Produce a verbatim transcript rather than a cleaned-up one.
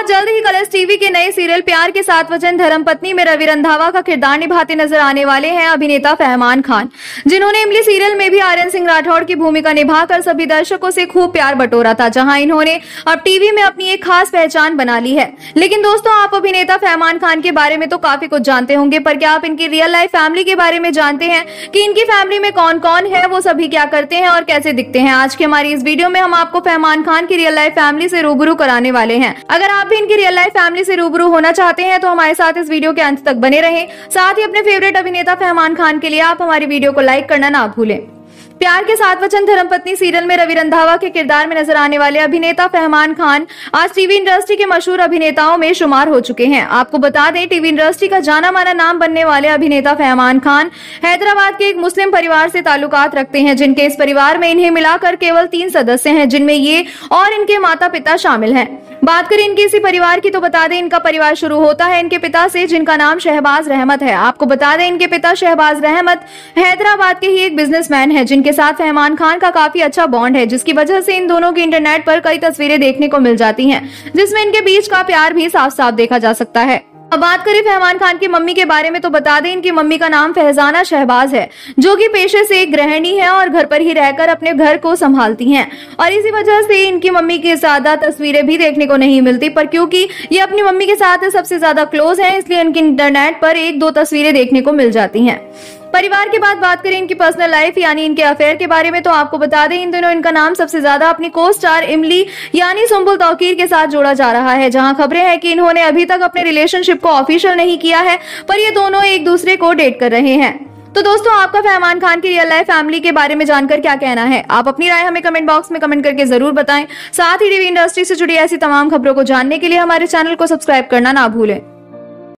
बहुत जल्द ही Colors TV के नए सीरियल प्यार के सात वचन धर्मपत्नी में रवि रंधावा का किरदार निभाते नजर आने वाले हैं अभिनेता फहमान खान, जिन्होंने इमली सीरियल में भी आर्यन सिंह राठौड़ की भूमिका निभाकर सभी दर्शकों से खूब प्यार बटोरा था, जहां इन्होंने अब टीवी में अपनी एक खास पहचान बना ली है। लेकिन दोस्तों, आप अभिनेता फहमान खान के बारे में तो काफी कुछ जानते होंगे, पर क्या आप इनकी रियल लाइफ फैमिली के बारे में जानते हैं कि इनकी फैमिली में कौन कौन है, वो सभी क्या करते हैं और कैसे दिखते हैं? आज की हमारी इस वीडियो में हम आपको फहमान खान की रियल लाइफ फैमिली से रूबरू कराने वाले हैं। अगर आप भी इनकी रियल लाइफ फैमिली से रूबरू होना चाहते हैं तो हमारे साथ इस वीडियो के अंत तक बने रहें। साथ ही अपने फेवरेट अभिनेता फहमान खान के लिए आप हमारी वीडियो को लाइक करना ना भूलें। प्यार के सात वचन धर्मपत्नी सीरियल में रवि रंधावा के किरदार में नजर आने वाले अभिनेता फहमान खान आज टीवी इंडस्ट्री के मशहूर अभिनेताओं में शुमार हो चुके हैं। आपको बता दें, टीवी इंडस्ट्री का जाना माना नाम बनने वाले अभिनेता फहमान खान हैदराबाद के एक मुस्लिम परिवार से ताल्लुकात रखते हैं, जिनके इस परिवार में इन्हें मिलाकर केवल तीन सदस्य हैं, जिनमें ये और इनके माता पिता शामिल हैं। बात करें इनके इसी परिवार की तो बता दें, इनका परिवार शुरू होता है इनके पिता से, जिनका नाम शहबाज रहमत है। आपको बता दें, इनके पिता शहबाज रहमत हैदराबाद के ही एक बिजनेसमैन है, जिनके साथ फहमान खान का काफी अच्छा बॉन्ड है, जिसकी वजह से इन दोनों की इंटरनेट पर कई तस्वीरें देखने को मिल जाती हैं, जिसमें इनके बीच का प्यार भी साफ साफ देखा जा सकता है। अब बात करें फहमान खान की मम्मी के बारे में तो बता दें, इनकी मम्मी का नाम फहजाना शहबाज है, जो कि पेशे से एक गृहिणी है और घर पर ही रहकर अपने घर को संभालती हैं। और इसी वजह से इनकी मम्मी की ज्यादा तस्वीरें भी देखने को नहीं मिलती, पर क्योंकि ये अपनी मम्मी के साथ सबसे ज्यादा क्लोज हैं, इसलिए इनकी इंटरनेट पर एक दो तस्वीरें देखने को मिल जाती हैं। परिवार की बात बात करें इनकी पर्सनल लाइफ यानी इनके अफेयर के बारे में तो आपको बता दें, इन दिनों इनका नाम सबसे ज्यादा अपनी को स्टार इमली यानी सुंबुल तौकीर के साथ जोड़ा जा रहा है, जहां खबरें हैं कि इन्होंने अभी तक अपने रिलेशनशिप को ऑफिशियल नहीं किया है, पर ये दोनों एक दूसरे को डेट कर रहे हैं। तो दोस्तों, आपका फहमान खान की रियल लाइफ फैमिली के बारे में जानकर क्या कहना है? आप अपनी राय हमें कमेंट बॉक्स में कमेंट करके जरूर बताएं। साथ ही टीवी इंडस्ट्री से जुड़ी ऐसी तमाम खबरों को जानने के लिए हमारे चैनल को सब्सक्राइब करना ना भूलें।